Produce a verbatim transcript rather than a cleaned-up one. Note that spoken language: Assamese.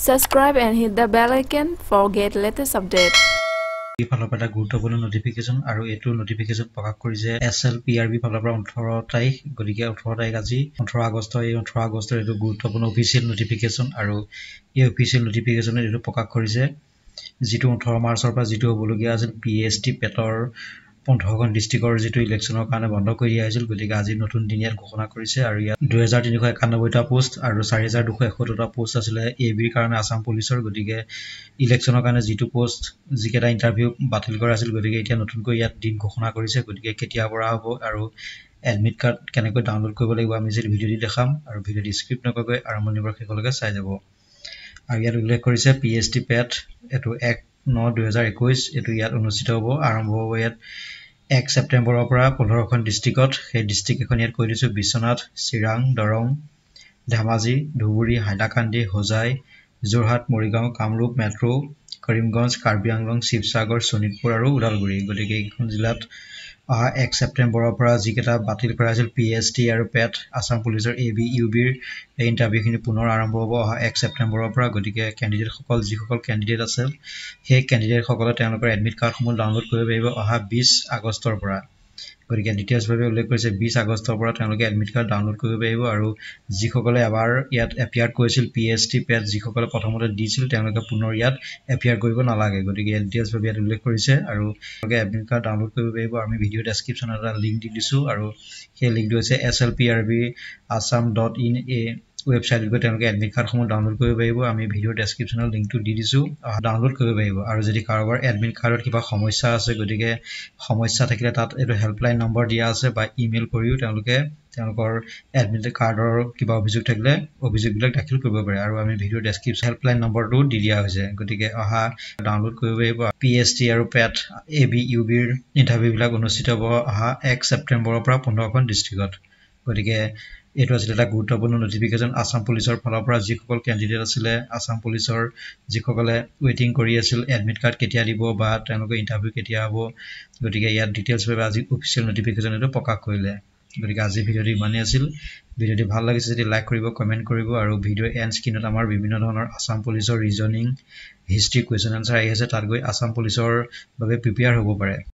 subscribe and hit the bell icon for get latest update. ফালৰ পৰা গুৰুত্বপূৰ্ণ নটিফিকেশন আৰু এটো নটিফিকেশন প্ৰকাশ কৰিছে এছএল পিআৰবি ফালৰ পৰা ওঠৰ তাৰিখ গতিকে ওঠৰ তাৰিখ আজি ওঠৰ আগষ্ট এই ওঠৰ আগষ্টৰ এটো গুৰুত্বপূৰ্ণ অফিচিয়েল নটিফিকেশন আৰু এই অফিচিয়েল নটিফিকেশনে এটো প্ৰকাশ কৰিছে যেটো ওঠৰ মাৰ্চৰ পৰা যেটো হবলগীয়া আছিল পিএছটি পেটৰ পোন্ধৰখন ডিস্ট্ৰিক্টৰ যেটো ইলেকশনৰ কাৰণে বন্ধ কৰি আছিল গতিকে আজি নতুন দিনিয়াত ঘোষণা কৰিছে আৰু ইয়াত দুই হাজাৰ তিনিশ একানব্বৈ টা পোষ্ট আৰু চাৰি হাজাৰ দুশ এসত্তৰ টা পোষ্ট আছিল এবিৰ কাৰণে আসাম পুলিচৰ গতিকে ইলেকশনৰ কাৰণে যেটো পোষ্ট যিকেটা ইন্টাৰভিউ বাতিল কৰা আছিল গতিকে এতিয়া নতুনকৈ ইয়াত দিন ঘোষণা কৰিছে গতিকে কেতিয়া পৰা হ'ব আৰু এডমিট কাৰ্ড কেনেকৈ ডাউনলোড কৰিব লাগিব আমি যে ভিডিঅ' দি দেখাম আৰু ভিডিঅ' দি স্ক্ৰিপ্ট নকৰাকৈ আৰম্ভণিৰ পৰা শেষলৈকে চাই যাব আৰু ইয়াত উল্লেখ কৰিছে পিএছটি পেট এটো এক ন দুই হাজাৰ একৈশ এটো ইয়াত অনুষ্ঠিত হ'ব আৰম্ভ হ'ব ইয়াত এক ছেপ্টেম্বৰৰ পৰা পোন্ধৰখন ডিস্ট্ৰিক্টত সেই ডিস্ট্ৰিক্ট এখন ইয়াত কৈ দিছো বিশ্বনাথ চিৰাং দৰং ধেমাজি ধুবুৰী হাইলাকান্দি হোজাই যোৰহাট মৰিগাঁও কামৰূপ মেট্ৰো কৰিমগঞ্জ কাৰ্বি আংলং শিৱসাগৰ শোণিতপুৰ আৰু ওদালগুৰি গতিকে এইখন জিলাত অহা এক ছেপ্টেম্বৰৰ পৰা যিকেটা বাতিল কৰা আছিল পিএছটি আৰু পেট আসাম পুলিচৰ এবি ইউবিৰ এই ইন্টাৰভিউখিনি পুনৰ আৰম্ভ হ'ব অহা এক ছেপ্টেম্বৰৰ পৰা গতিকে ক্যান্ডিডেট সকল যিসকল ক্যান্ডিডেট আছে সেই ক্যান্ডিডেট সকলে তেওঁলোকৰ এডমিট কাৰ্ডসমূহ ডাউনলোড কৰিব পাৰিব অহা বিশ আগষ্টৰ পৰা গতিকে ডিটেইলছ ভাবে উল্লেখ কৰিছে বিশ আগষ্টৰ পৰা তেওঁলোকে এডমিট কাৰ্ড ডাউনলোড কৰিব পাৰিব আৰু যিসকলে এবাৰ ইয়াত এপিয়াৰ কৰিছিল পিএছটি পেট যিসকলে প্ৰথমতে দিছিল তেওঁলোকে পুনৰ ইয়াত এপিয়াৰ কৰিব নালাগে গতিকে ডিটেইলছ ভাবে ইয়াত উল্লেখ কৰিছে আৰু তেওঁলোকে এডমিট কাৰ্ড ডাউনলোড কৰিব পাৰিব আমি ভিডিও ডেসক্ৰিপচনত এটা লিংক দি দিছো আৰু সেই লিংকটো হৈছে S L P R B assam dot in a ওয়েবসাইটত গৈ তেওঁলোকে এডমিট কাৰ্ডসমূহ ডাউনলোড কৰিব পাৰিব আমি ভিডিও ডেসক্ৰিপচনত লিংকটো দি দিছো ডাউনলোড কৰিব পাৰিব আৰু যদি কাৰোবাৰ এডমিট কাৰ্ডত কিবা সমস্যা আছে গতিকে সমস্যা থাকিলে তাত এটো হেল্পলাইন নম্বৰ দিয়া আছে বা ইমেইল কৰিও তেওঁলোকে তেওঁলোকৰ এডমিট কাৰ্ডৰ কিবা অভিযোগ থাকিলে অভিযোগবিলাক দাখিল কৰিব পাৰে আৰু আমি ভিডিও ডেসক্ৰিপচন হেল্পলাইন নম্বৰটো দি দিয়া হৈছে গতিকে অহা ডাউনলোড কৰিব পাৰিব পিএছটি আৰু পেট এবি ইউবিৰ ইন্টাৰভিউ বিলাক অনুষ্ঠিত হ'ব অহা এক ছেপ্টেম্বৰৰ পৰা পোন্ধৰখন ডিস্ট্ৰিক্টত গতিকে এটো আছিল এটা গুৰুত্বপূৰ্ণ নটিফিকেশন আসাম পুলিচৰ ফালৰ পৰা যিসকল ক্যান্ডিডেট আছিল আসাম পুলিচৰ যিসকলে ওয়েটিং কৰি আছিল এডমিট কাৰ্ড কেতিয়া দিব বা তেওঁলোকৰ ইন্টাৰভিউ কেতিয়া হ'ব গতিকে ইয়াত ডিটেইলছ ভাবে আজি অফিচিয়েল নটিফিকেশন এটো প্ৰকাশ কৰিলে গতিকে আজি ভিডিওটি মানে আছিল ভিডিওটি ভাল লাগিছে যদি লাইক কৰিব কমেন্ট কৰিব আৰু ভিডিও এন্ড স্ক্ৰিনত আমাৰ বিভিন্ন ধৰণৰ আসাম পুলিচৰ ৰিজনিং হিষ্ট্ৰি কোৱেশ্চন আনসাৰ আহি আছে তাত গৈ আসাম পুলিচৰ বাবে প্ৰিপেয়াৰ হ'ব পাৰে